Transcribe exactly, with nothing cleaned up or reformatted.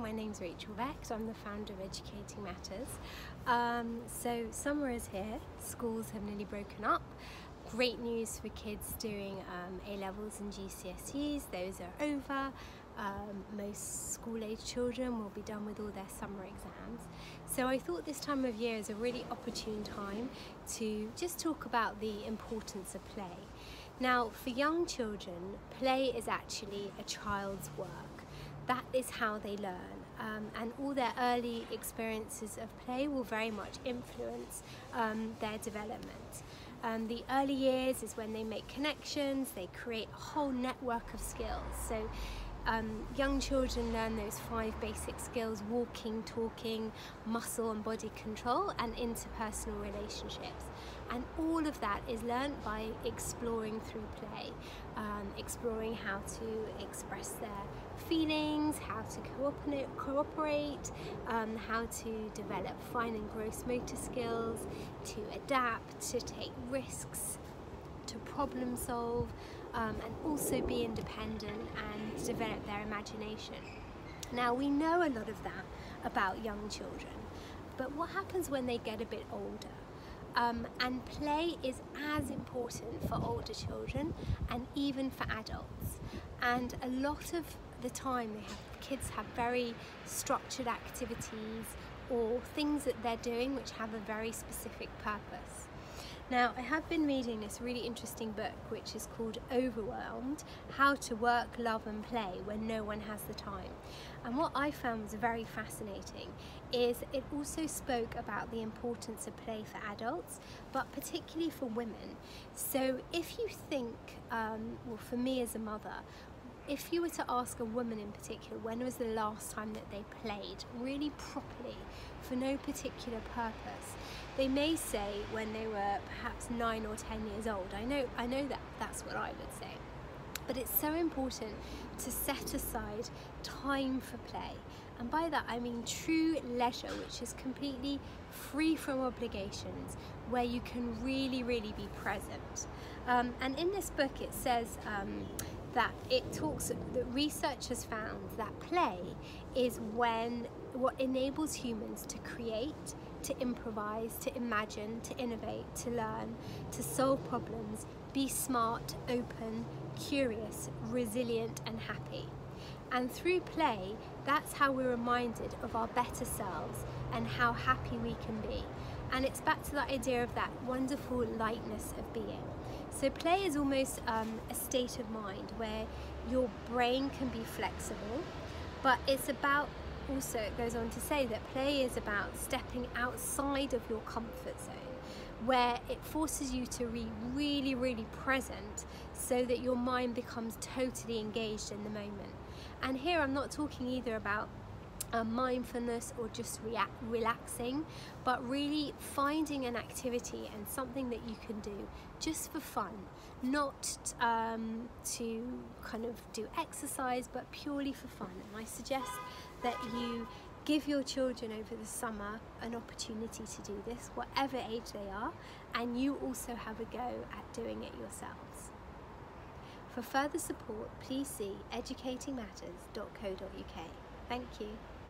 my name's Rachel Vecht. I'm the founder of Educating Matters. Um, so summer is here, schools have nearly broken up. Great news for kids doing um, A-levels and G C S Es, those are over. Um, most school-age children will be done with all their summer exams. So I thought this time of year is a really opportune time to just talk about the importance of play. Now, for young children, play is actually a child's work. That is how they learn, um, and all their early experiences of play will very much influence um, their development. Um, the early years is when they make connections, they create a whole network of skills. So um, young children learn those five basic skills: walking, talking, muscle and body control, and interpersonal relationships. And all of that is learnt by exploring through play, um, exploring how to express their feelings, how to cooperate, cooperate um, how to develop fine and gross motor skills, to adapt, to take risks, to problem solve, um, and also be independent and develop their imagination. Now, we know a lot of that about young children, but what happens when they get a bit older? Um, and play is as important for older children and even for adults. And a lot of the time they have, kids have very structured activities or things that they're doing which have a very specific purpose. Now, I have been reading this really interesting book which is called Overwhelmed: How to Work, Love and Play When No One Has the Time. And what I found was very fascinating is it also spoke about the importance of play for adults, but particularly for women. So if you think, um, well, for me as a mother, if you were to ask a woman in particular when was the last time that they played really properly for no particular purpose, they may say when they were perhaps nine or ten years old. I know, I know that that's what I would say. But it's so important to set aside time for play. And by that I mean true leisure, which is completely free from obligations, where you can really, really be present. Um, and in this book it says um, that it talks, that research has found that play is when what enables humans to create, to improvise, to imagine, to innovate, to learn, to solve problems, be smart, open, curious, resilient and happy. And through play, that's how we're reminded of our better selves and how happy we can be. And it's back to that idea of that wonderful lightness of being. So play is almost um, a state of mind where your brain can be flexible, but it's about, also it goes on to say that play is about stepping outside of your comfort zone, where it forces you to be really, really present so that your mind becomes totally engaged in the moment. And here I'm not talking either about uh, mindfulness or just react, relaxing, but really finding an activity and something that you can do just for fun, not um, to kind of do exercise, but purely for fun. And I suggest that you give your children over the summer an opportunity to do this, whatever age they are, and you also have a go at doing it yourselves. For further support, please see educating matters dot co dot U K. Thank you.